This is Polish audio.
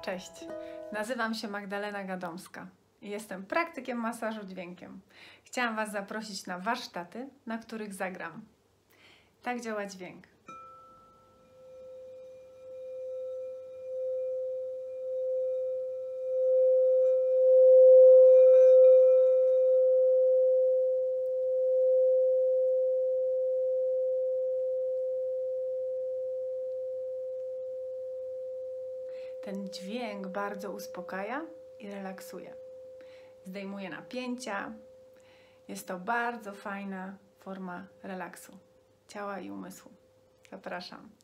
Cześć, nazywam się Magdalena Gadomska i jestem praktykiem masażu dźwiękiem. Chciałam Was zaprosić na warsztaty, na których zagram. Tak działa dźwięk. Ten dźwięk bardzo uspokaja i relaksuje. Zdejmuje napięcia. Jest to bardzo fajna forma relaksu ciała i umysłu. Zapraszam.